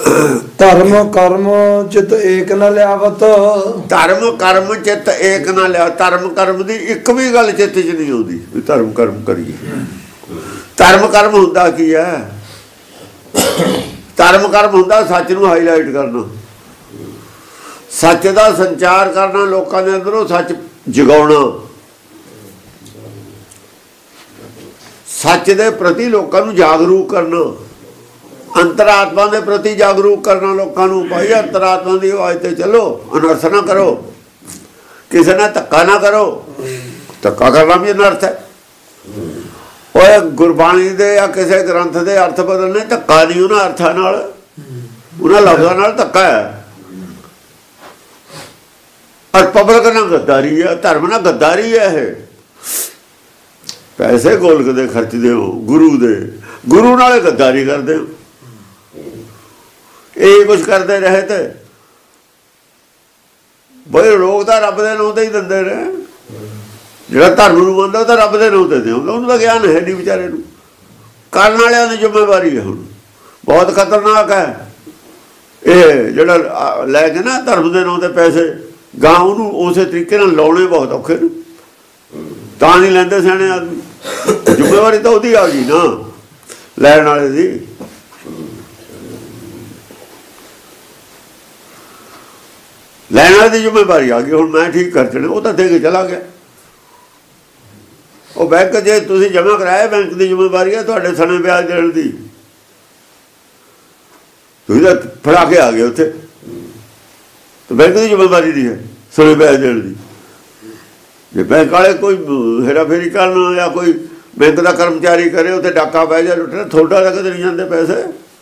धर्म कर्म चित एक न लियावत। धर्म कर्म चित एक ना लिया। धर्म कर्म की एक भी गल चित च नहीं आती भी धर्म कर्म करिए। धर्म कर्म हुंदा की है? धर्म कर्म हुंदा सच नूं हाईलाइट करना, सच का संचार करना, लोगों के अंदरों सच जगाउणा, सच के प्रति लोगों को जागरूक करना, अंतरात्मा के प्रति जागरूक करना लोगों को। भाई अंतरात्मा की आवाज़ ते चलो, अनर्थ ना करो, किसी ने धक्का ना करो। धक्का करना भी अनर्थ है। और गुरबाणी दे या किसी ग्रंथ के अर्थ बदलने धक्का नहीं, उन्होंने अर्थां नाल, उन्होंने लफ्ज़ां नाल धक्का है। और पब्लिक ना गद्दारी है, धर्म ना गद्दारी है। पैसे गोलक दे खर्चते हो, गुरु नाल गद्दारी करते हो। यही कुछ करते रहे थे भाई। लोग तो रब के नाम ही देंगे रहे। जो धर्म को मनता तो रब के नाम से दे, उन्होंने ज्ञान है नहीं बेचारे को। करने वालों की जिम्मेवारी है। हम बहुत खतरनाक है ये जो लैके ना धर्म के नाम से पैसे गां उस तरीके लाने बहुत औखे ने, तां नहीं लेंदे सियाणे आदमी। जिम्मेवारी तो वही आ गई ना लैण वाले की। लैण वाले की जिम्मेवारी आ गई। हुण मैं ठीक कर देने, वो तो दे के चला गया। वो बैंक जे तुसीं जमा कराया, बैंक की जिम्मेवारी है तुहाडे सने ब्याज देण दी। तुसीं तां फड़ा के आ गए उत्थे, तो बैंक की जिम्मेवारी नहीं है सने ब्याज देण दी। जे बैंक वाले कोई हेरा फेरी करन या कोई बैंक का कर्मचारी करे, उत्थे डाका पै जाए लुटना, थोड़ा तक नहीं जाते पैसे।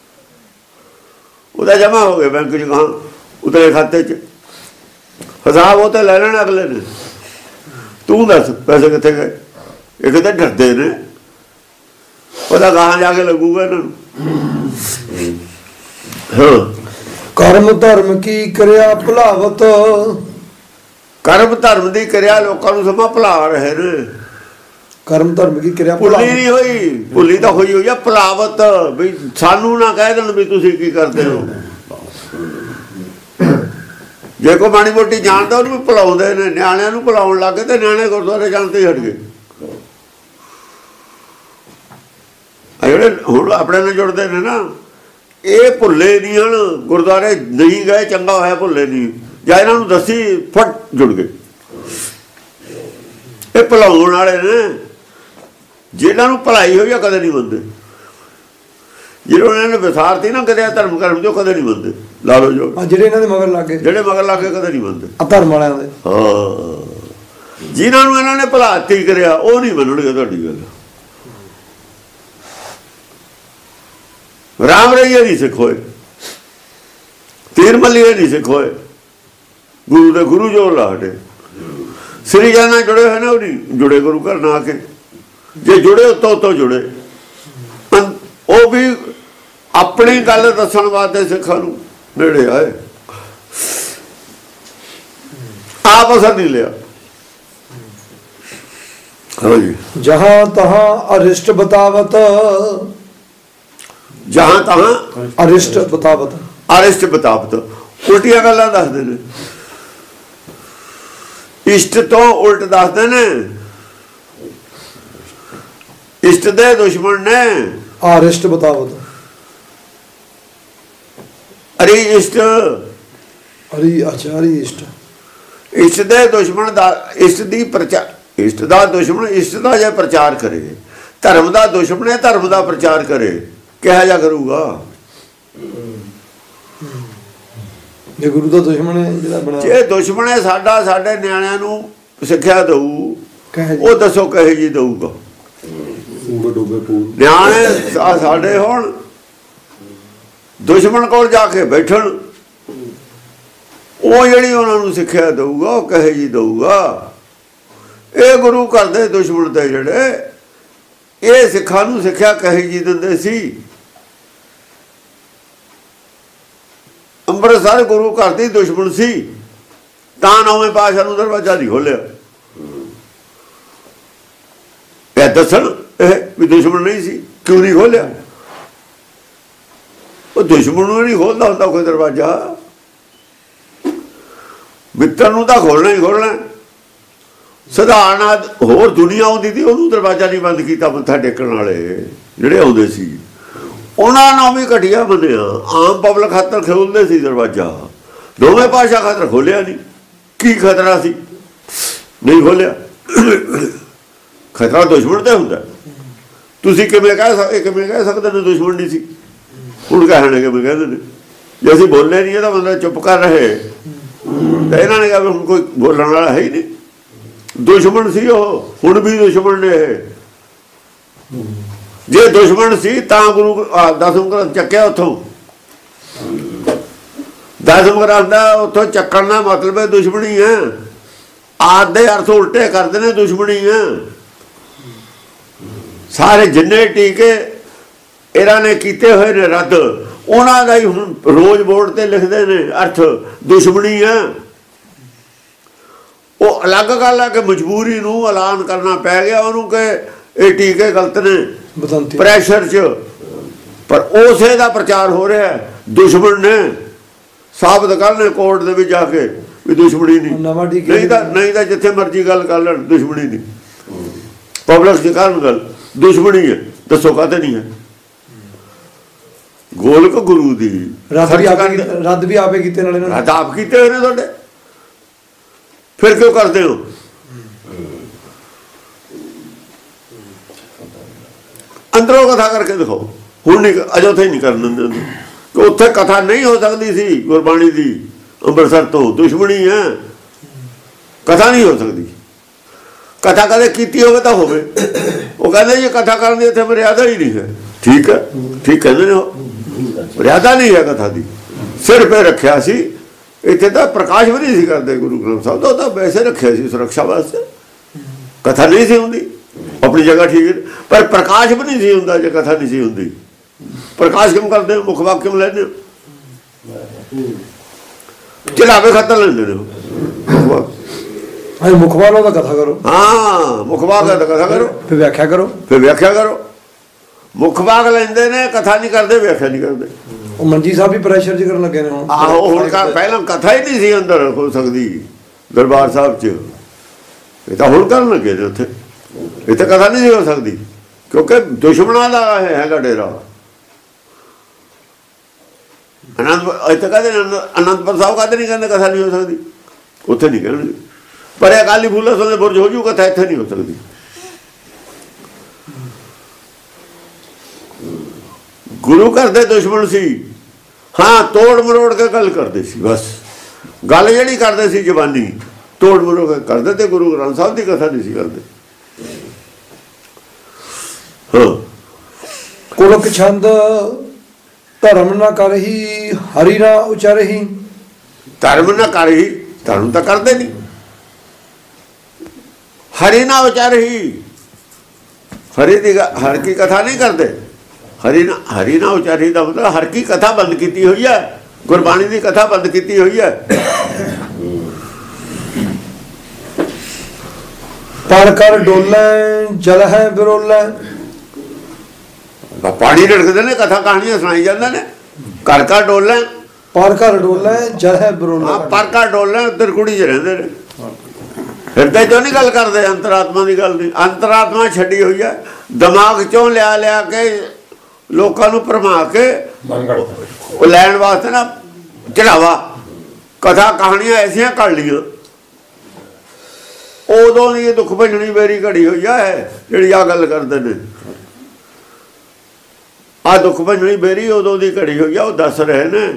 वो जमा हो गए बैंक च, कहाँ उतरे खाते च। हिसाब वो तो ले लेना अगले ने। तू दस पैसे कितने गए? ये कहते डरते ने, पता कहाँ जाके लगूगा इन्होंने। हाँ, कर्म धर्म की क्रिया भुलावत। कर्म धर्म की क्रिया लोगों को समा भुला रहे ने। कर्म धर्म की क्रिया भुली नहीं हुई, भुली तो हुई है भुलावत। भी सानू ना कह देन भी तुसीं की करते हो। जे कोई माड़ी मोटी जानता उन्होंने भी भुलाउंदे ने। न्याणिਆਂ ਨੂੰ भुलाउण लग गए तो न्याणे गुरुद्वारे जानते ही हट गए। ਜਿਹੜੇ ਹੁਣ ਆਪਣੇ ਨਾਲ जुड़ते हैं ना, ये भुले नहीं हैं। गुरुद्वारे नहीं गए चंगा होया भुले नहीं, ਜਾਂ ਇਹਨਾਂ ਨੂੰ दसी फट जुड़ गए। ये भुलाउण वाले ने, जिन्हां नूं भुलाई होई कदे नहीं मनदे। जिन्होंने विसारती ना करिया धर्म कर्म जो कदे नहीं मनदे। ला लो जो ਜਿਹੜੇ ਇਹਨਾਂ ਦੇ ਮਗਰ ਲੱਗ ਗਏ, ਜਿਹੜੇ ਮਗਰ ਲੱਗ ਕੇ ਕਦੇ ਨਹੀਂ ਮੰਨਦੇ ਧਰਮ ਵਾਲਿਆਂ ਦੇ। ਹਾਂ, ਜਿਨ੍ਹਾਂ ਨੂੰ ਇਹਨਾਂ ਨੇ ਭੁਲਾਤੀ ਕਰਿਆ ਉਹ ਨਹੀਂ ਮੰਨਣਗੇ ਤੁਹਾਡੀ ਗੱਲ। ਰਾਮ ਰਈਏ ਨਹੀਂ ਸਿੱਖ ਹੋਏ, ਤੀਰ ਮੱਲੀਏ ਨਹੀਂ ਸਿੱਖ ਹੋਏ। ਗੁਰੂ ਦੇ ਗੁਰੂ ਜੋ ਲਾਡੇ ਸ੍ਰੀ ਜਨ ਨਾਲ ਜੁੜੇ ਹੋਏ ਨੇ, ਉਹ ਨਹੀਂ ਜੁੜੇ ਗੁਰੂ ਘਰ ਨਾ ਆ ਕੇ। ਜੇ ਜੁੜੇ ਉੱਤੋਂ जुड़े, ਉਹ ਵੀ अपनी गल दसन वास्ते सिखा नेड़े आए, आप असर नहीं लिया। हाँ जी, जहां तहां अरिष्ट बतावत। जहां तहां अरिष्ट बतावत, अरिष्ट बतावत उल्टिया गल्लां दसदे ने। इष्ट तो उल्ट दसदे ने। इष्ट दे दुश्मन ने अरिष्ट बतावत। अरे इष्ट, अरे अच्छा, अरे इष्ट, इष्ट दे दुश्मन दा, इष्ट दी प्रचार, इष्ट दा दुश्मन इष्ट दा जे प्रचार करे। धर्म दा दुश्मन है धर्म दा प्रचार करे, कहा जा करूगा। जे गुरु दा दुश्मन है, जेड़ा बना जे दुश्मन है साडा, साडे न्याणिਆਂ ਨੂੰ ਸਿੱਖਿਆ ਦਊ, ਉਹ ਦੱਸੋ ਕਹੇ ਜੀ ਦਊਗਾ। ਨਿਆਣੇ ਸਾਡੇ ਹੁਣ दुश्मन को जाके बैठन, वो जी उन्होंने सिक्ख्या दूगा, वो कहे जी दूगा। ये गुरु करते दुश्मन थे जड़े, ये सिखा सिक्ख्या कहे जी देंदे सी। ਅੰਮ੍ਰਿਤਸਰ गुरु करती दुश्मन सी, तां नौवें पातशाह नूं दरवाजा नहीं खोलिया। दसन भी दुश्मन नहीं सी, क्यों नहीं खोलिया? ਉਹ ਦੁਸ਼ਮਣ ਨੂੰ ਨਹੀਂ ਖੋਲਦਾ ਹੁੰਦਾ ਕੋਈ ਦਰਵਾਜ਼ਾ, ਮਿੱਤਰ ਨੂੰ ਤਾਂ ਖੋਲਣਾ ਹੀ ਖੋਲਣਾ। ਸਧਾਰਨ ਹੋਰ ਦੁਨੀਆ ਆਉਂਦੀ ਸੀ, ਉਹਨੂੰ ਦਰਵਾਜ਼ਾ ਨਹੀਂ ਬੰਦ ਕੀਤਾ। ਮੱਥਾ ਟੇਕਣ ਵਾਲੇ ਜਿਹੜੇ ਆਉਂਦੇ ਸੀ ਉਹਨਾਂ ਨੂੰ ਵੀ ਘਟੀਆ ਮੰਨਿਆ, ਆਮ ਪਬਲਿਕ ਖਾਤਰ ਖੋਲਦੇ ਸੀ ਦਰਵਾਜ਼ਾ, ਦੋਵੇਂ ਪਾਸ਼ਾ ਖਾਤਰ ਖੋਲਿਆ ਨਹੀਂ। ਕੀ ਖਤਰਾ ਸੀ? ਨਹੀਂ ਖੋਲਿਆ। ਖਤਰਾ ਦੁਸ਼ਮਣ ਤੇ ਹੁੰਦਾ। ਤੁਸੀਂ ਕਿਵੇਂ ਕਹਿ ਸਕਦੇ ਨੇ ਦੁਸ਼ਮਣ ਨਹੀਂ ਸੀ? ਹੁਣ ਕਹਿਣੇ ਕਿਵੇਂ ਕਹਿੰਦੇ ਨੇ? ਜੇ ਅਸੀਂ ਬੋਲੇ ਨਹੀਂ ਇਹਦਾ ਮਤਲਬ ਚੁੱਪ ਕਰ ਰਹੇ, ਤਾਂ ਇਹਨਾਂ ਨੇ ਕਿਹਾ ਵੀ ਹੁਣ ਕੋਈ ਬੋਲਣ ਵਾਲਾ ਹੈ ਹੀ ਨਹੀਂ। ਦੁਸ਼ਮਣ ਸੀ ਉਹ, ਹੁਣ ਵੀ ਦੁਸ਼ਮਣ ਨੇ ਇਹ। ਜੇ ਦੁਸ਼ਮਣ ਸੀ ਤਾਂ ਗੁਰੂ ਦਸਮ ਗ੍ਰੰਥ ਚੱਕਿਆ ਉੱਥੋਂ। ਦਸਮ ਗ੍ਰੰਥ ਦਾ ਉੱਥੋਂ ਚੱਕਣ ਦਾ ਮਤਲਬ ਹੈ ਦੁਸ਼ਮਣੀ ਹੈ। ਆਦੇ ਅਰਥ ਉਲਟੇ ਕਰਦੇ ਨੇ, ਦੁਸ਼ਮਣੀ ਹੈ। ਸਾਰੇ ਜਿੰਨੇ ਟੀਕੇ ਇਹਨਾਂ ਨੇ ਕੀਤੇ ਹੋਏ ਨੇ ਰੱਦ, ਉਹਨਾਂ ਦਾ ਹੀ ਹੁਣ ਰੋਜ਼ ਬੋਰਡ ਤੇ ਲਿਖਦੇ ਨੇ ਅਰਥ ਦੁਸ਼ਮਣੀ ਹੈ। ਉਹ ਅਲੱਗ ਗੱਲ ਹੈ ਕਿ ਮਜਬੂਰੀ ਨੂੰ ਐਲਾਨ ਕਰਨਾ ਪੈ ਗਿਆ ਉਹਨੂੰ ਕਿ ਇਹ ਟੀਕੇ ਗਲਤ ਨੇ ਪ੍ਰੈਸ਼ਰ 'ਚ, ਪਰ ਉਸੇ ਦਾ ਪ੍ਰਚਾਰ ਹੋ ਰਿਹਾ। ਦੁਸ਼ਮਣ ਨੇ ਸਾਬਤ ਕਰਨੇ ਕੋਰਟ ਦੇ ਵਿੱਚ ਜਾ ਕੇ ਵੀ ਦੁਸ਼ਮਣੀ ਨਹੀਂ, ਨਹੀਂ ਤਾਂ ਜਿੱਥੇ ਮਰਜ਼ੀ ਗੱਲ ਕਰ ਲੈਣ ਦੁਸ਼ਮਣੀ ਨਹੀਂ। ਪਬਲਿਕ 'ਚ ਕਰਨ ਗੱਲ ਦੁਸ਼ਮਣੀ ਹੈ, ਦੱਸੋ ਕਾਹਤੇ ਨਹੀਂ ਹੈ? ਗੋਲਕ ਗੁਰੂ ਦੀ ਰੱਦ ਵੀ ਆਪੇ ਕੀਤੇ, ਨਾਲੇ ਰੱਦ ਆਪ ਕੀਤੇ ਹੋਏ ਨੇ ਤੁਹਾਡੇ। ਫਿਰ ਕਿਉਂ ਕਰਦੇ ਹੋ? ਅੰਦਰੋਂ ਕਥਾ ਕਰਕੇ ਦਿਖਾਓ। ਹੁਣ ਨਹੀਂ, ਅਜੇ ਉੱਥੇ ਨਹੀਂ ਕਰਨ ਦਿੰਦੇ ਕਿ ਉੱਥੇ ਕਥਾ ਨਹੀਂ ਹੋ ਸਕਦੀ ਸੀ ਗੁਰਬਾਣੀ ਦੀ। ਅੰਮ੍ਰਿਤਸਰ ਤੋਂ ਦੁਸ਼ਮਣੀ ਹੈ, ਕਥਾ ਨਹੀਂ ਹੋ ਸਕਦੀ। ਕਥਾ ਕਦੇ ਕੀਤੀ ਹੋਵੇ ਤਾਂ ਹੋਵੇ। ਉਹ ਕਹਿੰਦੇ ਜੀ ਕਥਾ ਕਰਨ ਦੀ ਇੱਥੇ ਮਰਿਆਦਾ ਹੀ ਨਹੀਂ ਹੈ। ਠੀਕ ਹੈ, ਠੀਕ ਕਹਿੰਦੇ ਨੇ, ਮਰਿਆਦਾ ਨਹੀਂ ਹੈ ਕਥਾ ਦੀ। ਸਿਰ ਪੇ ਰੱਖਿਆ ਸੀ, ਇੱਥੇ ਤਾਂ ਪ੍ਰਕਾਸ਼ ਵੀ ਨਹੀਂ ਸੀ ਕਰਦੇ ਗੁਰੂ ਗ੍ਰੰਥ ਸਾਹਿਬ ਦਾ, ਤਾਂ ਵੈਸੇ ਰੱਖਿਆ ਸੀ ਸੁਰੱਖਿਆ ਵਾਸਤੇ। ਕਥਾ ਨਹੀਂ ਸੀ ਹੁੰਦੀ, ਆਪਣੀ ਜਗ੍ਹਾ ਠੀਕ ਹੈ, ਪਰ ਪ੍ਰਕਾਸ਼ ਵੀ ਨਹੀਂ ਸੀ ਹੁੰਦਾ ਜੇ ਕਥਾ ਨਹੀਂ ਸੀ ਹੁੰਦੀ। ਪ੍ਰਕਾਸ਼ ਕਿਉਂ ਕਰਦੇ ਹੋ? ਮੁੱਖ ਵਾਕ ਕਿਉਂ ਲੈਂਦੇ ਹੋ? ਚਲਾਵੇ ਖਾਤਰ ਲੈਂਦੇ ਨੇ ਮੁੱਖ ਵਾਲੋਂ ਦਾ ਕਥਾ ਕਰੋ। ਹਾਂ, ਮੁੱਖ ਵਾਕ ਦਾ ਕਥਾ ਕਰੋ, ਫਿਰ ਵਿਆਖਿਆ ਕਰੋ, ਫਿਰ ਵਿਆਖਿਆ ਕਰੋ। ਮੁੱਖ ਵਾਕ ਲੈਂਦੇ ਨੇ, ਕਥਾ ਨਹੀਂ ਕਰਦੇ, ਵਿਆਖਿਆ ਨਹੀਂ ਕਰਦੇ। ਉਹ ਮੰਜੀ ਸਾਹਿਬ ਵੀ ਪ੍ਰੈਸ਼ਰ 'ਚ ਕਰਨ ਲੱਗੇ ਨੇ ਹੁਣ। ਆਹੋ, ਹੁਣ ਪਹਿਲਾਂ ਕਥਾ ਹੀ ਨਹੀਂ ਸੀ ਅੰਦਰ ਹੋ ਸਕਦੀ ਦਰਬਾਰ ਸਾਹਿਬ 'ਚ, ਇਹ ਤਾਂ ਹੁਣ ਕਰਨ ਲੱਗੇ ਨੇ ਉੱਥੇ। ਇੱਥੇ ਕਥਾ ਨਹੀਂ ਹੋ ਸਕਦੀ ਕਿਉਂਕਿ ਦੁਸ਼ਮਣਾਂ ਦਾ ਹੈਗਾ ਡੇਰਾ। ਇੱਥੇ ਕਹਿੰਦੇ ਅਨੰਦਪੁਰ ਸਾਹਿਬ ਕਹਿੰਦੇ ਨਹੀਂ, ਕਹਿੰਦੇ ਕਥਾ ਨਹੀਂ ਹੋ ਸਕਦੀ, ਉੱਥੇ ਨਹੀਂ ਕਹਿਣਗੇ। ਪਰ ਇਹ ਅਕਾਲੀ ਫੂਲਾ ਸੋਨੇ ਬੁਰਜ ਹੋ ਜੂ, ਕਥਾ ਇੱਥੇ ਨਹੀਂ ਹੋ ਸਕਦੀ। ਗੁਰੂ ਘਰ ਦੇ ਦੁਸ਼ਮਣ ਸੀ, ਹਾਂ, ਤੋੜ ਮਰੋੜ ਕੇ ਗੱਲ ਕਰਦੇ ਸੀ। ਬਸ ਗੱਲ ਜਿਹੜੀ ਕਰਦੇ ਸੀ ਜ਼ਬਾਨੀ ਤੋੜ ਮਰੋੜ ਕੇ ਕਰਦੇ, ਤੇ ਗੁਰੂ ਗ੍ਰੰਥ ਸਾਹਿਬ ਦੀ ਕਥਾ ਨਹੀਂ ਸੀ ਕਰਦੇ। ਹਾਂ, ਕੁਲਕ ਛੰਦ ਧਰਮ ਨਾ ਕਰਹੀ, ਹਰੀ ਨਾ ਉਚਰਹੀ। ਧਰਮ ਨਾ ਕਰਹੀ, ਧਰਮ ਤਾਂ ਕਰਦੇ ਨਹੀਂ। ਹਰੀ ਨਾ ਉਚਰਹੀ, ਹਰੀ ਦੀ ਹਰ ਕੀ ਕਥਾ ਨਹੀਂ ਕਰਦੇ। ਹਰੀ ਨਾ ਉਚਾਰੀ ਦਾ ਮਤਲਬ ਹਰ ਕੀ ਕਥਾ ਬੰਦ ਕੀਤੀ ਹੋਈ ਹੈ, ਗੁਰਬਾਣੀ ਦੀ ਕਥਾ ਬੰਦ ਕੀਤੀ ਹੋਈ ਹੈ। ਪਰ ਕਰ ਡੋਲੇ ਜਲ ਹੈ ਬਿਰੋਲੇ। ਪਾਣੀ ਰੜਕਦੇ ਨੇ, ਕਥਾ ਕਹਾਣੀਆਂ ਸੁਣਾਈ ਜਾਂਦੇ ਨੇ। ਕਰ ਡੋਲੇ, ਪਰ ਕਰ ਡੋਲੇ ਜਲ ਹੈ ਬਿਰੋਲੇ। ਹਾਂ, ਪਰ ਕਰ ਡੋਲੇ ਉੱਧਰ ਕੁੜੀ 'ਚ ਰਹਿੰਦੇ ਨੇ। ਹਿਰਦੇ 'ਚੋਂ ਨਹੀਂ ਗੱਲ ਕਰਦੇ, ਅੰਤਰਾਤਮਾ ਦੀ ਗੱਲ ਨਹੀਂ। ਅੰਤਰਾਤਮਾ ਛੱਡੀ ਹੋਈ ਹੈ, ਦਿਮਾਗ 'ਚੋਂ ਲਿਆ ਕੇ ਲੋਕਾਂ ਨੂੰ ਭਰਮਾ ਕੇ ਉਹ ਲੈਣ ਵਾਸਤੇ ਨਾ ਚੜਾਵਾ ਕਥਾ ਕਹਾਣੀਆਂ ਐਸੀਆਂ ਕਰ ਲਈਆਂ। ਉਦੋਂ ਦੀ ਦੁੱਖ ਭੰਜਣੀ ਮੇਰੀ ਘੜੀ ਹੋਈ ਹੈ ਜਿਹੜੀ ਆ ਗੱਲ ਕਰਦੇ ਨੇ। ਆ ਦੁੱਖ ਭੰਜਣੀ ਮੇਰੀ ਉਦੋਂ ਦੀ ਘੜੀ ਹੋਈ ਆ। ਉਹ ਦੱਸ ਰਹੇ ਨੇ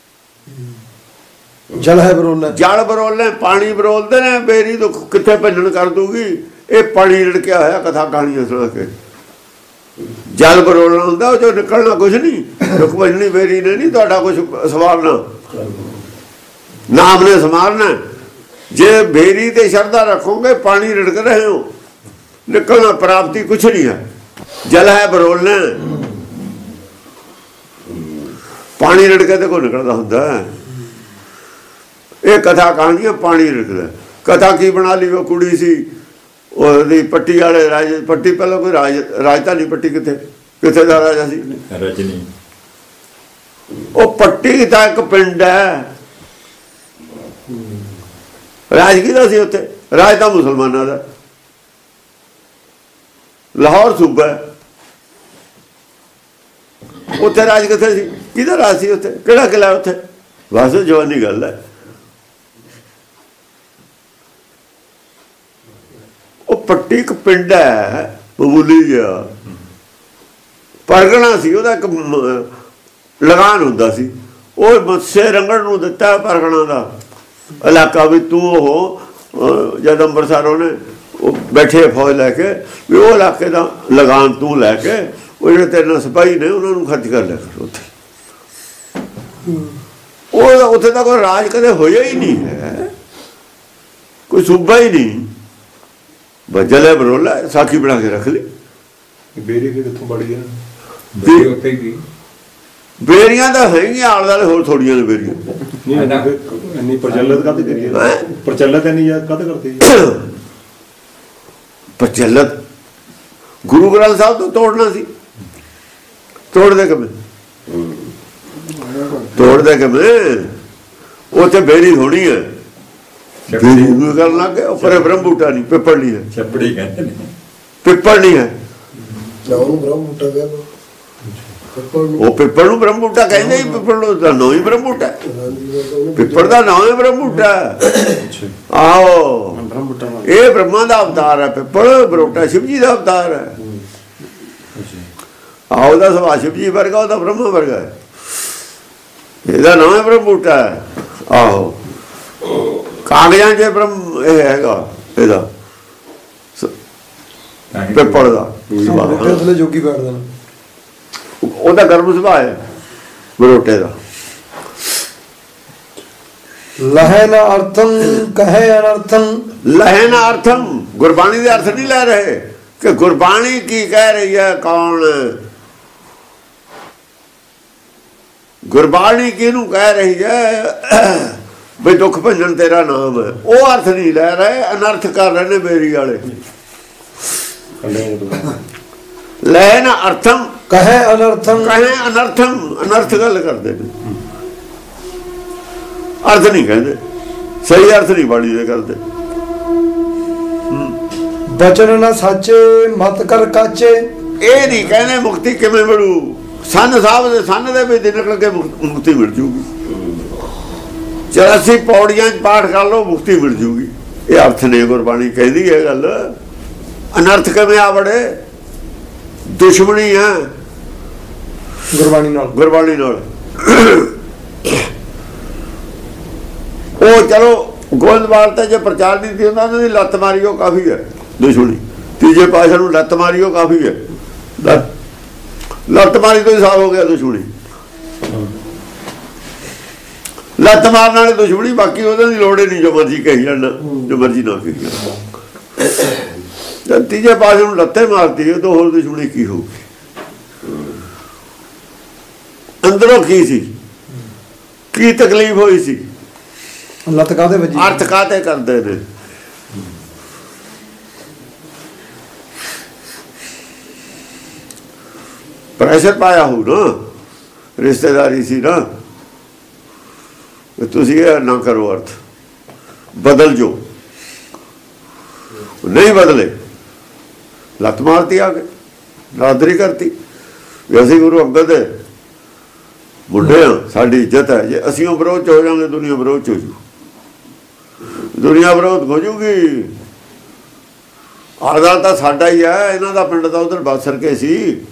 ਜਲ ਹੈ ਬਰੋਲੇ, ਜਲ ਬਰੋਲੇ, ਪਾਣੀ ਬਰੋਲਦੇ ਨੇ। ਮੇਰੀ ਦੁੱਖ ਕਿੱਥੇ ਭੰਜਣ ਕਰ ਦੂਗੀ? ਇਹ ਪਾਣੀ ਰੜਕਿਆ ਹੋਇਆ ਕਥਾ ਕਹਾਣੀਆਂ ਸੁਣਾ ਕੇ। ਜਲ ਬਰੋਲਣਾ ਹੁੰਦਾ, ਉਹ ਚੋਂ ਨਿਕਲਣਾ ਕੁਛ ਨਹੀਂ। ਦੁੱਖ ਭੰਜਣੀ ਮੇਰੀ ਨੇ ਨਹੀਂ ਤੁਹਾਡਾ ਕੁਛ ਸਵਾਰਨਾ, ਨਾਮ ਨੇ ਸਮਾਰਨਾ। ਜੇ ਬੇਰੀ ਤੇ ਸ਼ਰਧਾ ਰੱਖੋਗੇ, ਪਾਣੀ ਰੜਕ ਰਹੇ ਹੋ, ਨਿਕਲਣਾ ਪ੍ਰਾਪਤੀ ਕੁਛ ਨਹੀਂ ਹੈ। ਜਲ ਹੈ ਬਰੋਲਣਾ, ਪਾਣੀ ਰੜਕੇ ਤੇ ਕੋਈ ਨਿਕਲਦਾ ਹੁੰਦਾ। ਇਹ ਕਥਾ ਕਹਾਣੀਆਂ ਪਾਣੀ ਰੜਕਦਾ। ਕਥਾ ਕੀ ਬਣਾ ਲਈ? ਉਹ ਕੁੜੀ ਸੀ, ਉਹਦੀ ਪੱਟੀ ਵਾਲੇ ਰਾਜ, ਪੱਟੀ ਪਹਿਲਾਂ ਕੋਈ ਰਾਜਧਾਨੀ ਪੱਟੀ ਕਿੱਥੇ ਦਾ ਰਾਜਾ ਸੀ? ਰਜਨੀ। ਉਹ ਪੱਟੀ ਤਾਂ ਇੱਕ ਪਿੰਡ ਹੈ, ਰਾਜ ਕਿਹਦਾ ਸੀ ਉੱਥੇ? ਰਾਜ ਤਾਂ ਮੁਸਲਮਾਨਾਂ ਦਾ, ਲਾਹੌਰ ਸੂਬਾ ਉੱਥੇ ਰਾਜ ਕਿੱਥੇ ਸੀ? ਕਿਹਦਾ ਰਾਜ ਸੀ ਉੱਥੇ? ਕਿਹੜਾ ਕਿਲਾ ਉੱਥੇ? ਬਸ ਜਵਾਨੀ ਗੱਲ ਹੈ। ਉਹ ਪੱਟੀ ਇੱਕ ਪਿੰਡ ਹੈ ਮਾਮੂਲੀ ਜਿਹਾ, ਪਰਗਣਾ ਸੀ ਉਹਦਾ, ਇੱਕ ਲਗਾਨ ਹੁੰਦਾ ਸੀ, ਉਹ ਮੱਸੇ ਰੰਗਣ ਨੂੰ ਦਿੱਤਾ ਪਰਗਣਾ ਦਾ ਇਲਾਕਾ ਵੀ ਤੂੰ ਉਹ ਜਦ ਅੰਮ੍ਰਿਤਸਰ ਉਹਨੇ ਉਹ ਬੈਠੇ ਫੌਜ ਲੈ ਕੇ ਵੀ ਉਹ ਇਲਾਕੇ ਦਾ ਲਗਾਨ ਤੂੰ ਲੈ ਕੇ ਉਹ ਜਿਹੜੇ ਤੇਰੇ ਨਾਲ ਸਿਪਾਹੀ ਨੇ ਉਹਨਾਂ ਨੂੰ ਖਰਚ ਕਰ ਲਿਆ ਕਰ ਉੱਥੇ। ਉਹ ਉੱਥੇ ਤਾਂ ਕੋਈ ਰਾਜ ਕਦੇ ਹੋਇਆ ਹੀ ਨਹੀਂ ਹੈ, ਕੋਈ ਸੂਬਾ ਹੀ ਨਹੀਂ, ਬਜਲੇ ਬਰੋਲਾ ਸਾਖੀ ਬਣਾ ਕੇ ਰੱਖ ਲਈ। ਬੇਰੀ ਕਿੱਥੋਂ ਬੜੀ ਆ? ਉੱਥੇ ਹੀ ਬੇਰੀਆਂ ਤਾਂ ਹੈਗੀਆਂ ਆਲੇ ਦੁਆਲੇ, ਹੋਰ ਥੋੜੀਆਂ ਨੇ ਬੇਰੀਆਂ। ਇੰਨੀ ਪ੍ਰਚਲਿਤ ਕਾਹਤੇ ਕਰੀਏ? ਪ੍ਰਚਲਿਤ ਇੰਨੀ ਕਾਹਤੇ ਕਰਦੀ? ਪ੍ਰਚਲਿਤ ਗੁਰੂ ਗ੍ਰੰਥ ਸਾਹਿਬ ਤੋਂ ਤੋੜਨਾ ਸੀ, ਤੋੜਦੇ ਕਿਵੇਂ? ਤੋੜਦੇ ਕਿਵੇਂ? ਉੱਥੇ ਬੇਰੀ ਹੋਣੀ ਹੈ, ਬੇਰੀ ਨੂੰ ਕਰਨ ਲੱਗ ਗਏ। ਉੱਪਰ ਬ੍ਰਹਮ ਬੂਟਾ ਨਹੀਂ, ਪਿੱਪਲ ਨਹੀਂ ਹੈ, ਛੱਪੜੀ ਕਹਿੰਦੇ ਨੇ, ਪਿੱਪਲ ਨਹੀਂ ਹੈ। ਬ੍ਰਹਮ ਬੂਟਾ ਕਹਿੰਦੇ, ਉਹ ਪਿੱਪਲ ਨੂੰ ਬ੍ਰਹਮ ਬੂਟਾ ਕਹਿੰਦੇ ਹੀ, ਪਿੱਪਲ ਨੂੰ ਤਾਂ ਨਾਂ ਹੀ ਬ੍ਰਹਮ ਬੂਟਾ, ਪਿੱਪਲ ਦਾ ਨਾਂ ਹੀ ਬ੍ਰਹਮ ਬੂਟਾ। ਆਹੋ, ਇਹ ਬ੍ਰਹਮਾ ਦਾ ਅਵਤਾਰ ਹੈ ਪਿੱਪਲ, ਬਰੋਟਾ ਸ਼ਿਵ ਜੀ ਦਾ ਅਵਤਾਰ ਹੈ। ਆਹੋ, ਉਹਦਾ ਸੁਭਾਅ ਸ਼ਿਵ ਜੀ ਵਰਗਾ, ਉਹਦਾ ਬ੍ਰਹਮਾ ਵਰਗਾ ਹੈ, ਇਹਦਾ ਨਾਂ ਹੈ ਬ੍ਰਹਮ ਬੂਟਾ। ਆਹੋ, ਕਾਗਜ਼ਾਂ 'ਚ ਬ੍ਰਹਮ ਇਹ ਹੈਗਾ ਇਹਦਾ ਪਿੱਪਲ ਦਾ ਸੁਭਾਅ, ਜੋਗੀ ਬੈਠਦਾ ਉਹਦਾ ਗਰਮ ਸੁਭਾਅ ਹੈ ਬਰੋਟੇ ਦਾ। ਲਹਿਨ ਅਰਥੰ ਕਹੇ ਅਨਰਥੰ, ਲਹਿਨ ਅਰਥਮ, ਗੁਰਬਾਣੀ ਦੇ ਅਰਥ ਨਹੀਂ ਲੈ ਰਹੇ ਕਿ ਗੁਰਬਾਣੀ ਕੀ ਕਹਿ ਰਹੀ ਹੈ, ਕੌਣ ਗੁਰਬਾਣੀ ਕਿਹਨੂੰ ਕਹਿ ਰਹੀ ਹੈ ਬਈ ਦੁੱਖ ਭੰਜਨ ਤੇਰਾ ਨਾਮ ਹੈ, ਉਹ ਅਰਥ ਨਹੀਂ ਲੈ ਰਹੇ, ਅਨਰਥ ਕਰ ਰਹੇ ਨੇ ਬੇਰੀ ਵਾਲੇ। ਲਹਿਨ ਅਰਥਮ ਕਹੇ ਅਨਰਥੰ, ਕਹੇ ਅਨਰਥਮ, ਅਨਰਥ ਗੱਲ ਕਰਦੇ ਨੇ, ਅਰਥ ਨਹੀਂ ਕਹਿੰਦੇ, ਸਹੀ ਅਰਥ ਨਹੀਂ ਬਾਣੀ ਦੇ ਕਰਦੇ। ਬਚਨ ਨਾ ਸਾਚੇ ਮਤ ਕਰ ਕਾਚੇ, ਇਹ ਨਹੀਂ ਕਹਿੰਦੇ ਮੁਕਤੀ ਕਿਵੇਂ ਮਿਲੂ, ਸੰਨ ਸਾਹਿਬ ਦੇ ਸੰਨ ਦੇ ਵਿੱਚ ਨਿਕਲ ਕੇ ਮੁਕਤੀ ਮਿਲ ਜੂਗੀ, 84 ਪੌੜੀਆਂ 'ਚ ਪਾਠ ਕਰ ਲਓ ਮੁਕਤੀ ਮਿਲ ਜੂਗੀ, ਇਹ ਅਰਥ ਨੇ ਗੁਰਬਾਣੀ ਕਹਿੰਦੀ ਹੈ ਗੱਲ। ਅਨਰਥ ਕਿਵੇਂ ਆ ਬੜੇ? ਦੁਸ਼ਮਣੀ ਹੈ ਗੁਰਬਾਣੀ ਨਾਲ, ਗੁਰਬਾਣੀ ਨਾਲ। ਉਹ ਚਲੋ ਗੋਇੰਦਵਾਲ ਤੇ ਜੇ ਪ੍ਰਚਾਰ ਨਹੀਂ ਸੀ ਹੁੰਦਾ, ਉਹਨਾਂ ਦੀ ਲੱਤ ਮਾਰੀ ਉਹ ਕਾਫੀ ਹੈ ਦੁਸ਼ਮਣੀ, ਤੀਜੇ ਪਾਸ਼ਾ ਨੂੰ ਲੱਤ ਮਾਰੀ ਉਹ ਕਾਫੀ ਹੈ, ਲੱਤ ਮਾਰੀ ਤੋਂ ਹੀ ਸਾਲ ਹੋ ਗਿਆ ਦੁਸ਼ਮਣੀ, ਲੱਤ ਮਾਰਨ ਵਾਲੇ ਦੁਸ਼ਮਣੀ, ਬਾਕੀ ਉਹਨਾਂ ਦੀ ਲੋੜ ਹੀ ਨਹੀਂ, ਜੋ ਮਰਜੀ ਕਹੀ ਜਾਣ, ਜੋ ਮਰਜੀ ਨਾ ਕਹੀ ਜਾਣ। ਤੀਜੇ ਪਾਸੇ ਨੂੰ ਲੱਤੇ ਮਾਰਤੀ, ਉਹ ਤੋਂ ਹੋਰ ਦੁਸ਼ਮਣੀ ਕੀ ਹੋਊਗੀ? ਅੰਦਰੋਂ ਕੀ ਸੀ, ਕੀ ਤਕਲੀਫ ਹੋਈ ਸੀ, ਲੱਤ ਕਾਹਦੇ ਵੱਜੀ, ਅਰਥ ਕਾਹਤੇ ਕਰਦੇ ਨੇ? ਪ੍ਰੈਸ਼ਰ ਪਾਇਆ ਹੋ ਨਾ, ਰਿਸ਼ਤੇਦਾਰੀ ਸੀ ਨਾ, ਤੁਸੀਂ ਇਹ ਨਾ ਕਰੋ, ਅਰਥ ਬਦਲ ਜੋ, ਨਹੀਂ ਬਦਲੇ, ਲੱਤ ਮਾਰਤੀ ਆ ਕੇ, ਨਾਦਰੀ ਕਰਤੀ ਵੀ ਅਸੀਂ ਗੁਰੂ ਅੰਗਦ ਦੇ ਮੁੰਡੇ ਹਾਂ, ਸਾਡੀ ਇੱਜ਼ਤ ਹੈ, ਜੇ ਅਸੀਂ ਉਹ ਵਿਰੋਧ 'ਚ ਹੋ ਜਾਵਾਂਗੇ ਦੁਨੀਆ ਵਿਰੋਧ 'ਚ ਹੋ ਜੂ, ਦੁਨੀਆ ਵਿਰੋਧ ਹੋ ਜੂਗੀ। ਆਲਾ ਤਾਂ ਸਾਡਾ ਹੀ ਹੈ, ਇਹਨਾਂ ਦਾ ਪਿੰਡ ਤਾਂ ਉਧਰ ਬਾਸਰ ਕੇ ਸੀ,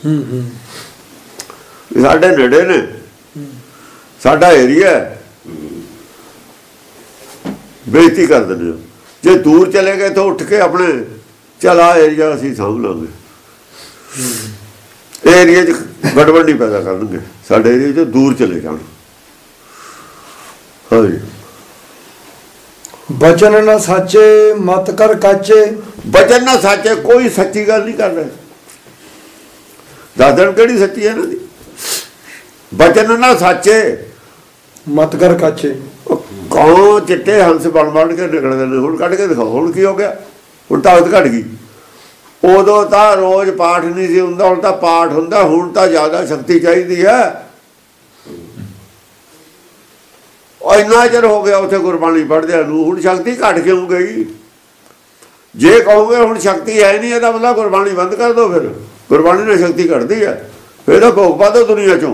ਸਾਡੇ ਨੇੜੇ ਨੇ, ਸਾਡਾ ਏਰੀਆ, ਬੇਇੱਜ਼ਤੀ ਕਰ ਦਿੰਦੇ ਹੋ। ਜੇ ਦੂਰ ਚਲੇ ਗਏ ਤਾਂ ਉੱਠ ਕੇ ਆਪਣੇ ਚੱਲ ਆ ਏਰੀਆ ਅਸੀਂ ਸਾਂਭ ਲਾਂਗੇ, ਏਰੀਏ 'ਚ ਗੜਬੜ ਨਹੀਂ ਪੈਦਾ ਕਰਨਗੇ, ਸਾਡੇ ਏਰੀਏ 'ਚ ਦੂਰ ਚਲੇ ਜਾਣ। ਹਾਂਜੀ, ਬਚਨ ਨਾ ਸਾਚੇ ਮਤ ਕਰ ਕਾਚੇ, ਬਚਨ ਨਾ ਸਾਚੇ, ਕੋਈ ਸੱਚੀ ਗੱਲ ਨਹੀਂ ਕਰ ਰਹੇ। ਦਾਦਣ ਕਿਹੜੀ ਸੱਚੀ ਹੈ ਇਹਨਾਂ ਦੀ? ਬਚਨ ਨਾ ਸਾਚੇ ਮਤ ਕਰ ਕਾਚੇ, ਕੌਣ ਚਿੱਟੇ ਹੰਸ ਬਣ ਕੇ ਨਿਕਲਦੇ ਨੇ, ਹੁਣ ਕੱਢ ਕੇ ਦਿਖਾਓ, ਹੁਣ ਕੀ ਹੋ ਗਿਆ? ਹੁਣ ਤਾਕਤ ਘਟ ਗਈ। ਉਦੋਂ ਤਾਂ ਰੋਜ਼ ਪਾਠ ਨਹੀਂ ਸੀ ਹੁੰਦਾ, ਹੁਣ ਤਾਂ ਪਾਠ ਹੁੰਦਾ, ਹੁਣ ਤਾਂ ਜ਼ਿਆਦਾ ਸ਼ਕਤੀ ਚਾਹੀਦੀ ਹੈ। ਇੰਨਾ ਚਿਰ ਹੋ ਗਿਆ ਉੱਥੇ ਗੁਰਬਾਣੀ ਪੜ੍ਹਦਿਆਂ ਨੂੰ, ਹੁਣ ਸ਼ਕਤੀ ਘਟ ਕਿਉਂ ਗਈ? ਜੇ ਕਹੋਗੇ ਹੁਣ ਸ਼ਕਤੀ ਹੈ ਨਹੀਂ, ਇਹਦਾ ਮਤਲਬ ਗੁਰਬਾਣੀ ਬੰਦ ਕਰ ਦਿਓ। ਫਿਰ ਗੁਰਬਾਣੀ ਨਾਲ ਸ਼ਕਤੀ ਘਟਦੀ ਹੈ, ਫਿਰ ਤਾਂ ਭੋਗ ਪਾ ਦਿਓ ਦੁਨੀਆ ਚੋਂ।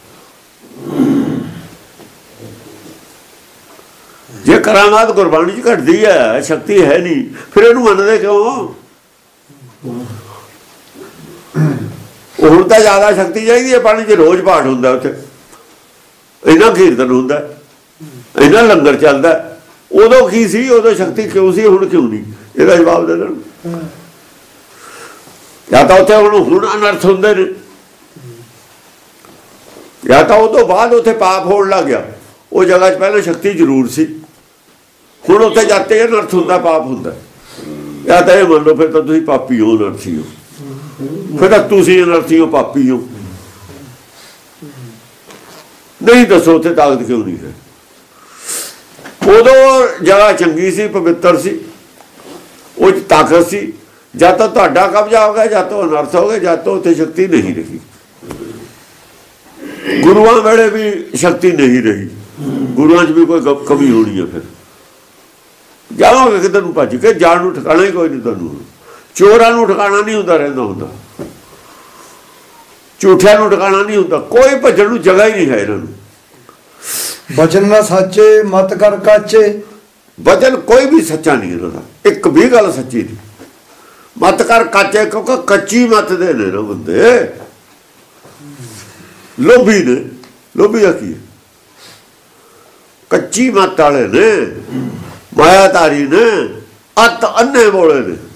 ਜੇ ਕਰਾਮਾਤ ਗੁਰਬਾਣੀ 'ਚ ਘਟਦੀ ਹੈ, ਸ਼ਕਤੀ ਹੈ ਨਹੀਂ, ਫਿਰ ਇਹਨੂੰ ਮੰਨਦੇ ਕਿਉਂ? ਹੁਣ ਤਾਂ ਜ਼ਿਆਦਾ ਸ਼ਕਤੀ ਚਾਹੀਦੀ ਹੈ। ਪਾਣੀ 'ਚ ਰੋਜ਼ ਪਾਠ ਹੁੰਦਾ, ਉੱਥੇ ਇੰਨਾ ਕੀਰਤਨ ਹੁੰਦਾ, ਇੰਨਾ ਲੰਗਰ ਚੱਲਦਾ। ਉਦੋਂ ਕੀ ਸੀ? ਉਦੋਂ ਸ਼ਕਤੀ ਕਿਉਂ ਸੀ, ਹੁਣ ਕਿਉਂ ਨਹੀਂ? ਇਹਦਾ ਜਵਾਬ ਦੇ ਦੇਣ। ਜਾਂ ਤਾਂ ਉੱਥੇ ਹੁਣ ਅਨਰਥ ਹੁੰਦੇ ਨੇ, ਜਾਂ ਤਾਂ ਉਹ ਤੋਂ ਬਾਅਦ ਉੱਥੇ ਪਾਪ ਹੋਣ ਲੱਗ ਗਿਆ। ਉਹ ਜਗ੍ਹਾ 'ਚ ਪਹਿਲਾਂ ਸ਼ਕਤੀ ਜ਼ਰੂਰ ਸੀ, ਹੁਣ ਉੱਥੇ ਜਾਂਦੇ ਅਨਰਥ ਹੁੰਦਾ, ਪਾਪ ਹੁੰਦਾ। ਜਾਂ ਤਾਂ ਇਹ ਮੰਨ ਲਓ ਫਿਰ ਤਾਂ ਤੁਸੀਂ ਪਾਪੀ ਹੋ, ਅਨਰਥੀ ਹੋ। ਫਿਰ ਤਾਂ ਤੁਸੀਂ ਅਨਰਥੀ ਹੋ, ਪਾਪੀ ਹੋ। ਨਹੀਂ ਦੱਸੋ ਉੱਥੇ ਤਾਕਤ ਕਿਉਂ ਨਹੀਂ ਹੈ? ਉਦੋਂ ਜਗ੍ਹਾ ਚੰਗੀ ਸੀ, ਪਵਿੱਤਰ ਸੀ, ਉਹ 'ਚ ਤਾਕਤ ਸੀ। ਜਦ ਤਾਂ ਤੁਹਾਡਾ ਕਬਜ਼ਾ ਹੋ ਗਿਆ, ਜਦ ਤੋਂ ਅਨਰਥ ਹੋ ਗਏ, ਜਦ ਤੋਂ ਉੱਥੇ ਸ਼ਕਤੀ ਨਹੀਂ ਰਹੀ। ਗੁਰੂਆਂ ਵੇਲੇ ਵੀ ਸ਼ਕਤੀ ਨਹੀਂ ਰਹੀ, ਗੁਰੂਆਂ 'ਚ ਵੀ ਕੋਈ ਕਮੀ ਹੋਣੀ ਹੈ। ਫਿਰ ਜਾਵਾਂਗੇ ਕਿੱਧਰ ਨੂੰ? ਭੱਜ ਕੇ ਜਾਣ ਨੂੰ ਠਿਕਾਣਾ ਹੀ ਕੋਈ ਨਹੀਂ ਤੁਹਾਨੂੰ। ਚੋਰਾਂ ਨੂੰ ਠਿਕਾਣਾ ਨਹੀਂ ਹੁੰਦਾ, ਰਹਿੰਦਾ ਹੁੰਦਾ। ਝੂਠਿਆਂ ਨੂੰ ਠਿਕਾਣਾ ਨਹੀਂ ਹੁੰਦਾ, ਕੋਈ ਭੱਜਣ ਨੂੰ ਜਗ੍ਹਾ ਹੀ ਨਹੀਂ ਹੈ ਇਹਨਾਂ ਨੂੰ। ਬਚਨ ਨਾ ਸਾਚੇ ਮਤ ਕਰ ਕਾਚੇ। ਵਚਨ ਕੋਈ ਵੀ ਸੱਚਾ ਨਹੀਂ ਇਹਨਾਂ ਦਾ, ਇੱਕ ਵੀ ਗੱਲ ਸੱਚੀ ਨਹੀਂ। ਮਤ ਕਰ ਕਾਚੇ, ਕਿਉਂਕਿ ਕੱਚੀ ਮਤ ਦੇ ਨੇ ਨਾ ਬੰਦੇ, ਲੋਭੀ ਨੇ। ਲੋਭੀ ਦਾ ਕੀ? ਕੱਚੀ ਮਤ ਵਾਲੇ ਨੇ, ਮਾਇਆਧਾਰੀ ਨੇ, ਅੱਤ ਅੰਨੇ ਬੋਲੇ ਨੇ।